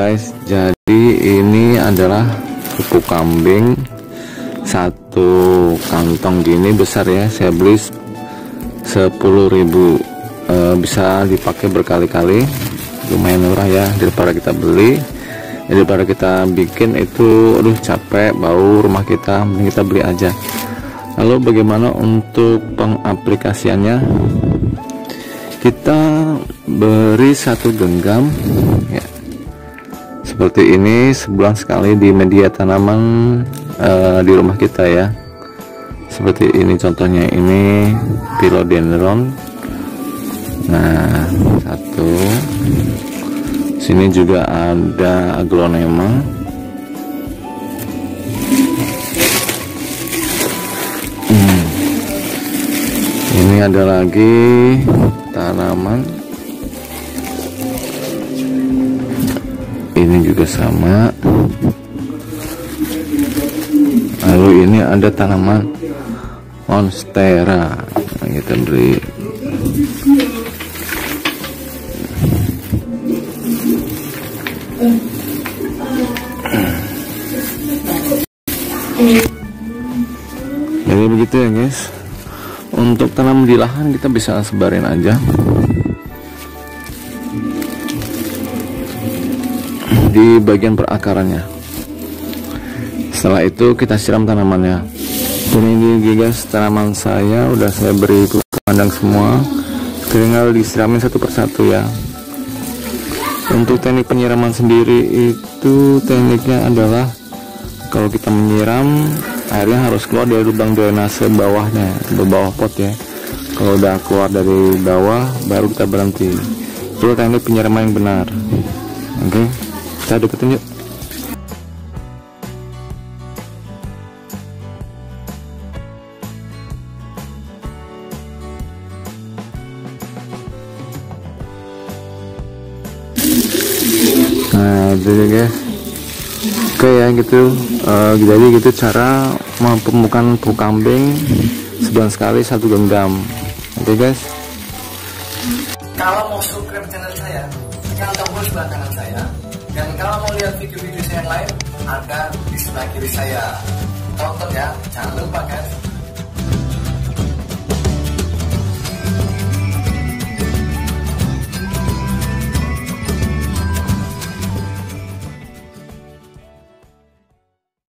guys, jadi ini adalah pupuk kambing satu kantong gini besar ya. Saya beli 10.000, bisa dipakai berkali-kali, lumayan murah ya daripada kita beli. Daripada kita bikin itu aduh capek, bau rumah kita, mending kita beli aja. Lalu bagaimana untuk pengaplikasiannya? Kita beri satu genggam ya, seperti ini sebulan sekali di media tanaman di rumah kita ya. Seperti ini contohnya, ini philodendron. Nah, satu. Sini juga ada aglonema. Ini ada lagi tanaman. Ini juga sama. Lalu ini ada tanaman monstera. Nah, kita beri. Jadi begitu ya guys. Untuk tanam di lahan kita bisa sebarin aja di bagian perakarannya. Setelah itu kita siram tanamannya. Ini guys, tanaman saya udah saya beri pupuk kandang semua, tinggal disiramin satu persatu ya. Untuk teknik penyiraman sendiri itu tekniknya adalah kalau kita menyiram, airnya harus keluar dari lubang drainase bawahnya, di bawah pot ya. Kalau udah keluar dari bawah baru kita berhenti. Itu teknik penyiraman yang benar. Oke, kita deketin yuk. Nah itu guys, oke ya gitu. Jadi gitu cara pemupukan pupuk kambing sebulan sekali satu genggam. Oke guys, kalau mau subscribe channel saya tekan tombol sebelah kanan saya, dan kalau mau lihat video-video saya yang lain ada di sebelah kiri saya. Tonton ya, jangan lupa guys.